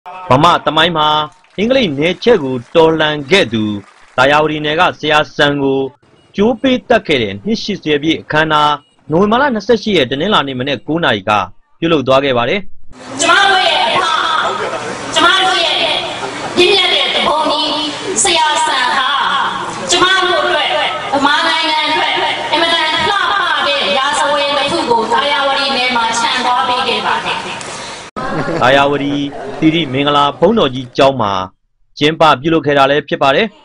ဗမာတမိုင်းမှာအင်္ဂလိပ်နယ်ချက်ကိုတော်လှန်ခဲ့သူတာယာဝတီနယ်ကဆရာစံကိုကျိုးပေးတက်ခဲ့တဲ့နှစ်80ပြည့်အခမ်းအနားနိုဝင်ဘာလ28ရက်တနင်္လာနေ့မနေ့9:00နာရီကပြုလုပ်သွားခဲ့ပါတယ်။ကျမတို့ရဲ့အဖကျမတို့ရဲ့ပြည့်ညတ်တဲ့သဘောကြီးဆရာစံဟာကျမတို့အတွက်ဗမာနိုင်ငံအတွက်အမတန်လှပတဲ့ရာဇဝတ်တစ်ခုကိုတာယာဝတီနယ်မှာခြံသွားပေးခဲ့ပါတယ်။တာယာဝတီသီရိမင်္ဂလာဘုန်းတော်ကြီးကျောင်းမှာကျင်းပပြုလုပ်ခဲ့တာလည်းဖြစ်ပါတယ်။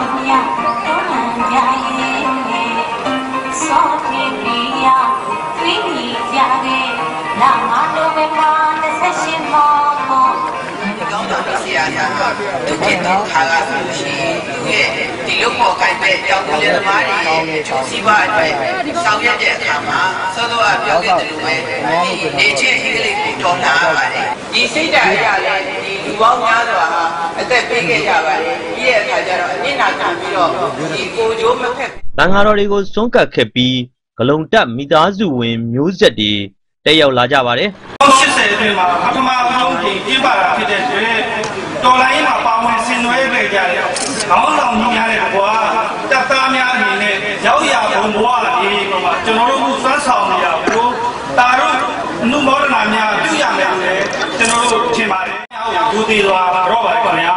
သူကတော့ခါလာဆိုလို့ရှိရင်သူရဲ့ဒီလိုပေါ်ကိုင်ပဲကြောင်းတဲ့သမားတွေစီးပွားအတွက်ဆောင်ရွက်တဲ့အခါမှာစောစောကပြောခဲ့တယ်လို့ပဲနေချင်းအင်္ဂလိပ်ကိုတော်လာပါတယ်ဒီစိတ်ဓာတ်အရာလည်းဒီလူပေါင်းများစွာဟာအသက်ပေးခဲ့ကြပါတယ်ပြီးတဲ့အခါကျတော့အနစ်နာခံပြီးတော့ဒီကိုကြိုးမဖက်တန်ဃာတော်တွေကိုစွန့်ကပ်ခဲ့ပြီးဂလုံတက်မိသားစုဝင်မျိုးဆက်တွေတက်ရောက်လာကြပါတယ် 80အတွင်းမှာပထမဆုံးကျင်းပတာဖြစ်တဲ့အတွက်တော်လိုင်းမှာပါဝင်ဆင်နွှဲခဲ့ကြတဲ့ခေါင်းဆောင်ကြီးများတဲ့ဘွားတပ်သားများအနေနဲ့ရောက်ရဘုံဘွားဒီမှာကျွန်တော်တို့စွမ်းဆောင်နေရဘူးတာတို့အမှုမောဒနာများပြုရမယ်လို့လည်းကျွန်တော်တို့ထင်ပါတယ်ဒုတိယတော့ပါခင်ဗျာ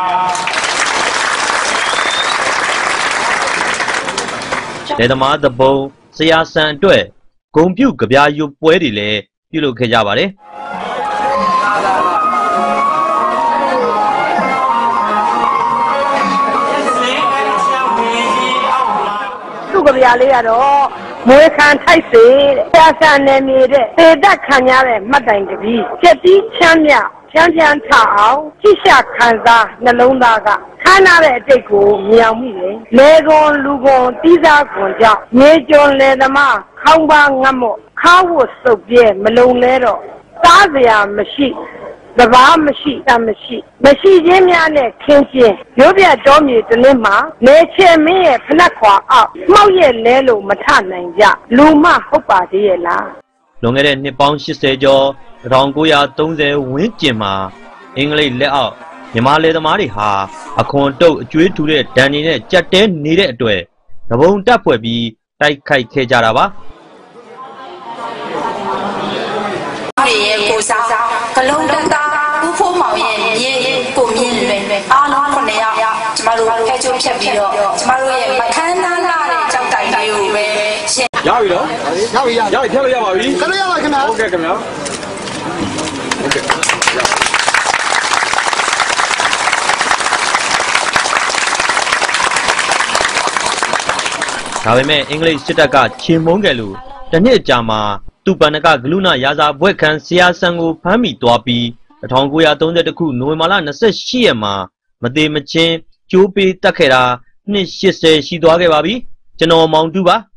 ဒေသမားသဘုံဆရာစံအတွက်ဂုံပြုတ်ကြပြားရုပ်ပွဲတွေလည်းပြုလုပ်ခဲ့ကြပါတယ်ကဗျာလေးကတော့မွေခံထိုက်စေတဲ့ဆရာစံနယ်မြေတဲ့သေသက်ခံရတဲ့မှတ်တိုင်တပီးကျက်တီးချမ်းမြချမ်းချမ်းထအောင်ကြည့်ရှာခံစားနှလုံးသားကခမ်းနားတဲ့အတိတ်ကိုမြောင်မိတယ်လေကွန်လူကွန်တီးစားကွန်ကြောင့်မြေကျွန်းလေသမားခေါင်းပါငတ်မော့ခါဝတ်စုပ်ပြဲမလုံလဲတော့စားစရာမရှိတဘာမရှိတမရှိချင်းများနဲ့ခင်းချင်းရုပ်ပြတော်မြေတလင်းမှာနေချေမင်းရဲ့ဖနက်ခွာအောက်မှောက်ရဲ့လဲလို့မထနိုင်ကြလူမဟုတ်ပါသေးရဲ့လားလွန်ခဲ့တဲ့နှစ်ပေါင်း80ကျော်1930ဝန်းကျင်မှာအင်္ဂလိပ်လက်အောက်မြန်မာလယ်သမားတွေဟာအခွန်တုပ်အကျွေးထူတဲ့ဒဏ်တွေနဲ့ကြက်တဲနေတဲ့အတွက်သဘုံတက်ဖွဲ့ပြီးတိုက်ခိုက်ခဲ့ကြတာပါရဲ့ကိုစားကလုံးတက်တာဦးဖိုးမောင်ရဲ့မြေကိုမြင်လွယ်အားလုံး9ယောက်ကျမတို့ဖဲချိုးဖြတ်ပြီးတော့ကျမတို့ရဲ့မခမ်းနားလာတဲ့ကြောက်တိုင်လေးကိုပဲရှင်းရပြီနော်ရပြီဖြတ်လို့ရပါပြီဖြတ်လို့ရပါခင်ဗျာဟုတ်ကဲ့ခင်ဗျာဟုတ်ကဲ့ဒါပေမဲ့အင်္ဂလိပ်စစ်တပ်ကချေမှုန်းခဲ့လို့တစ်နှစ်ကြာမှာသူပန္နကဂလုဏရာဇာဘွဲ့ခံဆရာစံကိုဖမ်းမိသွားပြီး1932ခုနိုဝင်ဘာလ28ရက်မှာမသေးမချင်းကျိုးပေးတက်ခဲ့တာနှစ်80ရှိသွားခဲ့ပါပြီကျွန်တော်မောင်တူပါ